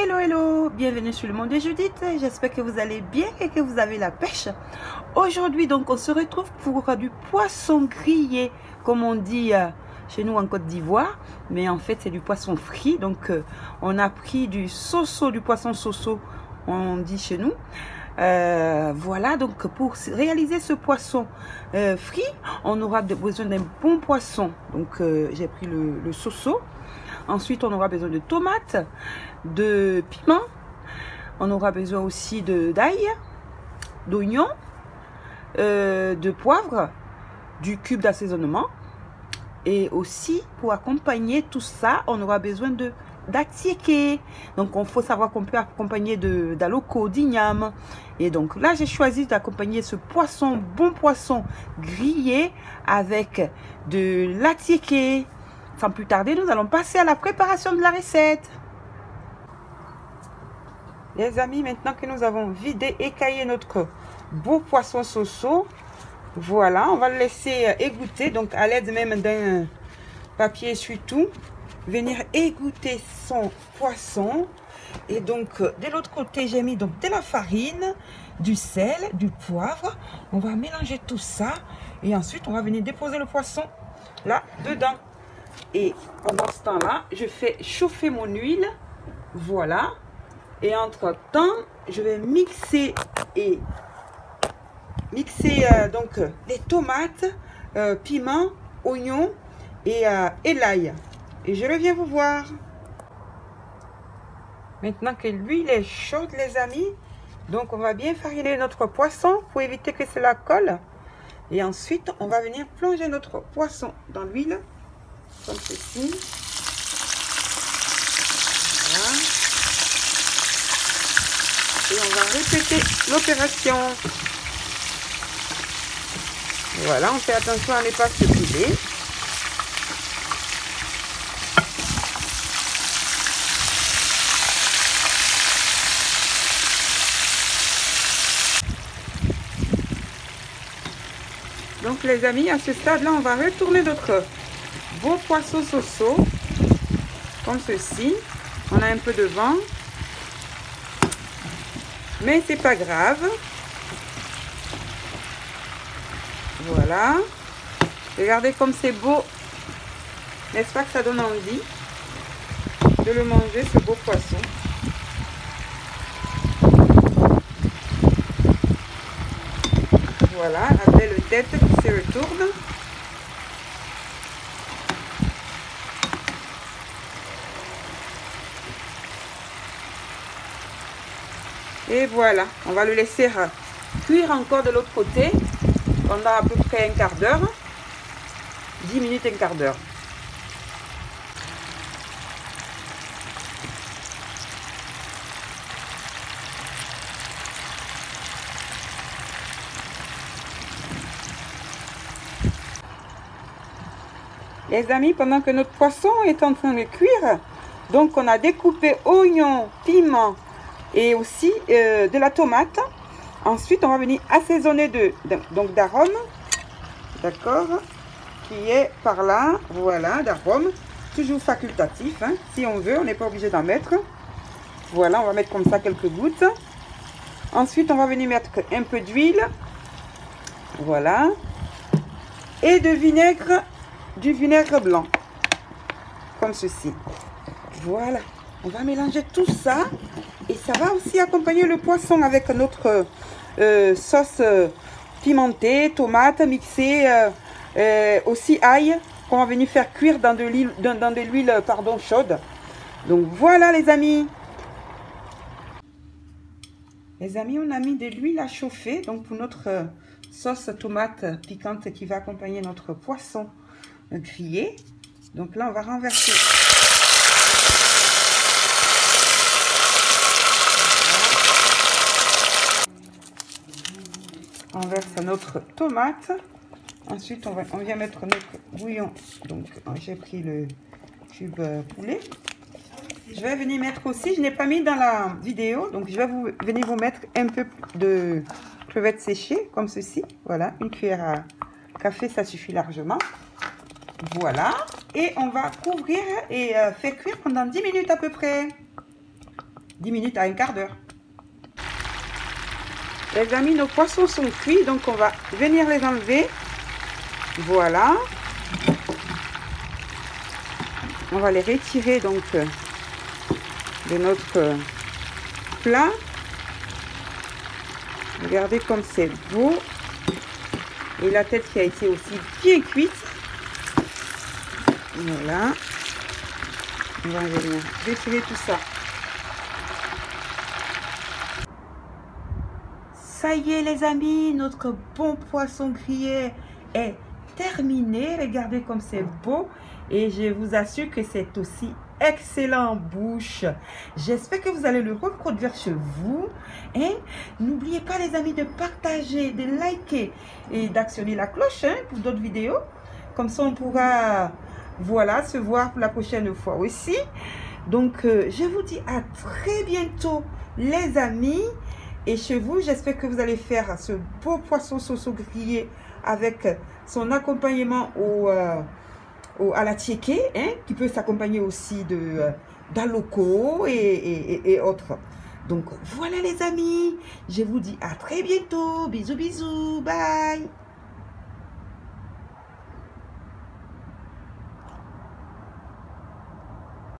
Hello, hello, bienvenue sur le monde de Judith. J'espère que vous allez bien et que vous avez la pêche. Aujourd'hui, donc, on se retrouve pour du poisson grillé, comme on dit chez nous en Côte d'Ivoire. Mais en fait, c'est du poisson frit. Donc, on a pris du soso, du poisson soso, on dit chez nous. Voilà, donc pour réaliser ce poisson frit, on aura besoin d'un bon poisson. Donc, j'ai pris le soso. Ensuite, on aura besoin de tomates, de piment. On aura besoin aussi d'ail, d'oignons, de poivre, du cube d'assaisonnement. Et aussi, pour accompagner tout ça, on aura besoin d'atiéké. Donc, il faut savoir qu'on peut accompagner d'aloko, d'igname. Et donc, là, j'ai choisi d'accompagner ce poisson, bon poisson grillé avec de l'atiéké. Sans plus tarder, nous allons passer à la préparation de la recette. Les amis, maintenant que nous avons vidé, écaillé notre beau poisson soso, voilà, on va le laisser égoutter. Donc, à l'aide même d'un papier essuie-tout, venir égoutter son poisson. Et donc, de l'autre côté, j'ai mis donc de la farine, du sel, du poivre. On va mélanger tout ça. Et ensuite, on va venir déposer le poisson là, dedans. Et pendant ce temps-là, je fais chauffer mon huile. Voilà. Et entre-temps, je vais mixer donc les tomates, piment, oignons et l'ail. Et je reviens vous voir. Maintenant que l'huile est chaude, les amis, donc on va bien fariner notre poisson pour éviter que cela colle. Et ensuite, on va venir plonger notre poisson dans l'huile. Comme ceci. Voilà. Et on va répéter l'opération. Voilà, on fait attention à ne pas se brûler. Donc les amis, à ce stade-là, on va retourner notre beau poisson soso, comme ceci. On a un peu de vent, mais c'est pas grave. Voilà. Regardez comme c'est beau. N'est-ce pas que ça donne envie de le manger, ce beau poisson? Voilà, la belle tête qui se retourne. Et voilà, on va le laisser cuire encore de l'autre côté pendant à peu près un quart d'heure, 10 minutes, un quart d'heure. Les amis, pendant que notre poisson est en train de cuire, donc on a découpé oignons, piment, et aussi de la tomate. Ensuite, on va venir assaisonner d'arômes, d'accord, qui est par là, voilà, d'arômes, toujours facultatif, hein, si on veut, on n'est pas obligé d'en mettre. Voilà, on va mettre comme ça quelques gouttes. Ensuite, on va venir mettre un peu d'huile, voilà, et du vinaigre blanc, comme ceci. Voilà, on va mélanger tout ça. Et ça va aussi accompagner le poisson avec notre sauce pimentée, tomate mixée, aussi ail, qu'on va venir faire cuire dans de l'huile chaude. Donc voilà les amis. Les amis, on a mis de l'huile à chauffer, donc pour notre sauce tomate piquante qui va accompagner notre poisson grillé. Donc là, on va renverser. On verse notre tomate. Ensuite, on vient mettre notre bouillon. Donc, j'ai pris le cube poulet. Je vais venir mettre aussi, je n'ai pas mis dans la vidéo, donc je vais venir vous mettre un peu de crevettes séchées, comme ceci. Voilà, une cuillère à café, ça suffit largement. Voilà. Et on va couvrir et faire cuire pendant 10 minutes à peu près. 10 minutes à un quart d'heure. Les amis, nos poissons sont cuits, donc on va venir les enlever. Voilà. On va les retirer donc de notre plat. Regardez comme c'est beau. Et la tête qui a été aussi bien cuite. Voilà. On va venir retirer tout ça. Ça y est les amis, notre bon poisson grillé est terminé. Regardez comme c'est beau. Et je vous assure que c'est aussi excellent en bouche. J'espère que vous allez le reproduire chez vous. Et n'oubliez pas les amis de partager, de liker et d'actionner la cloche pour d'autres vidéos. Comme ça on pourra voilà, se voir pour la prochaine fois aussi. Donc je vous dis à très bientôt les amis. Et chez vous, j'espère que vous allez faire ce beau poisson sauce grillé avec son accompagnement à la tchéké, hein, qui peut s'accompagner aussi d'aloco et autres. Donc voilà les amis, je vous dis à très bientôt. Bisous bisous, bye.